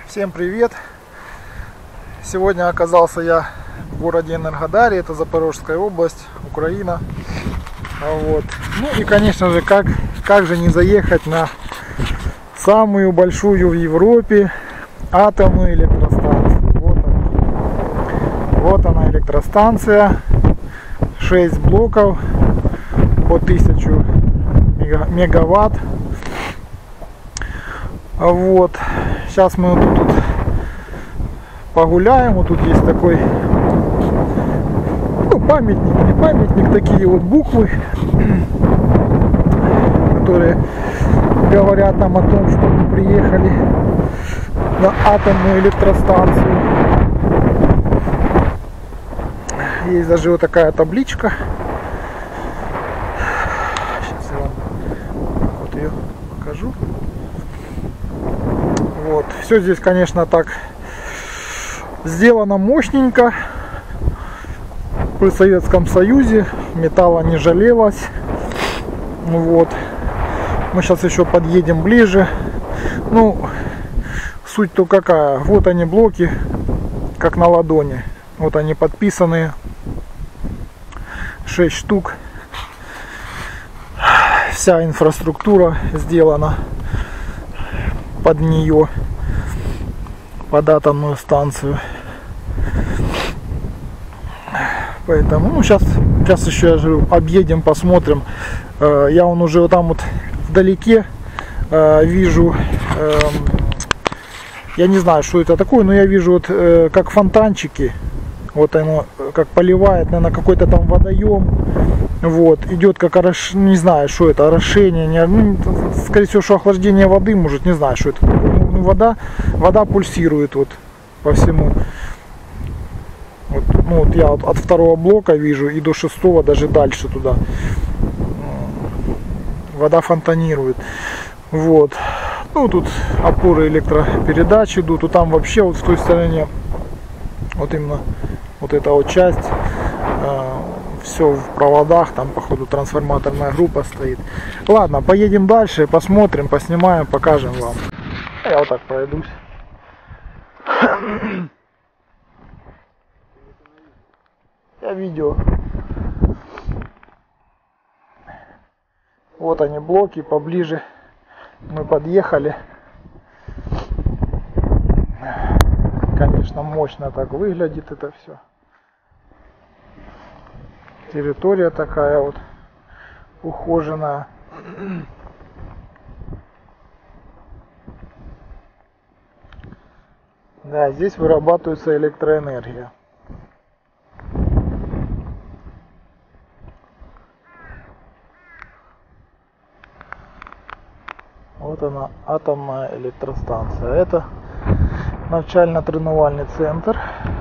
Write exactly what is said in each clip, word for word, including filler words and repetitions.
Всем привет! Сегодня оказался я в городе Энергодаре, это Запорожская область, Украина. Вот. Ну и конечно же, как, как же не заехать на самую большую в Европе атомную электростанцию. Вот она, вот она электростанция, шесть блоков по тысячу мегаватт. Вот, сейчас мы вот тут погуляем. Вот тут есть такой, ну, памятник, не памятник, такие вот буквы, которые говорят нам о том, что мы приехали на атомную электростанцию. Есть даже вот такая табличка. Сейчас я вам вот ее покажу. Вот. Все здесь, конечно, так сделано мощненько. При Советском Союзе металла не жалелось. Вот. Мы сейчас еще подъедем ближе. Ну, суть-то какая. Вот они блоки, как на ладони. Вот они подписанные. шесть штук. Вся инфраструктура сделана под нее, под атомную станцию. Поэтому, ну, сейчас, сейчас еще, я же, объедем, посмотрим. Я вон уже вот там вот вдалеке вижу, я не знаю, что это такое, но я вижу вот как фонтанчики. Вот оно как поливает, наверное, какой-то там водоем. Вот, идет как, не знаю, что это, орошение, не, ну, скорее всего, что охлаждение воды, может, не знаю, что это. Ну, вода, вода пульсирует вот по всему. Вот, ну, вот я вот от второго блока вижу и до шестого, даже дальше туда. Вода фонтанирует. Вот. Ну, тут опоры электропередач идут, и там вообще вот в той стороне, вот именно вот эта вот часть, все в проводах, там походу трансформаторная группа стоит. Ладно, поедем дальше, посмотрим, поснимаем, покажем вам. Я вот так пройдусь. Я видео. Вот они блоки, поближе мы подъехали. Конечно, мощно так выглядит это все. Территория такая вот ухоженная. Да, здесь вырабатывается электроэнергия. Вот она, атомная электростанция. Это начально-тренувальный центр.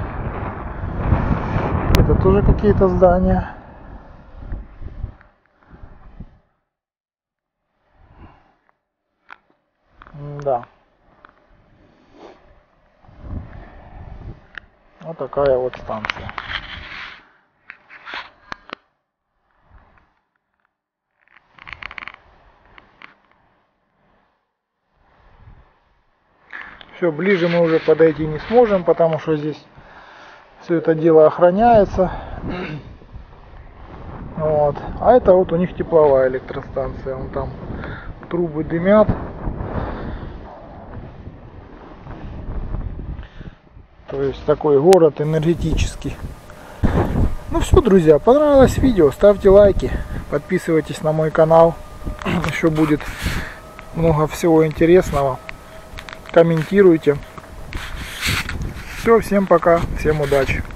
Это тоже какие-то здания. Да. Вот такая вот станция. Все, ближе мы уже подойти не сможем, потому что здесь все это дело охраняется. Вот. А это вот у них тепловая электростанция. Вон там трубы дымят. То есть такой город энергетический. Ну все, друзья, понравилось видео, ставьте лайки, подписывайтесь на мой канал. Еще будет много всего интересного. Комментируйте. Все, всем пока, всем удачи.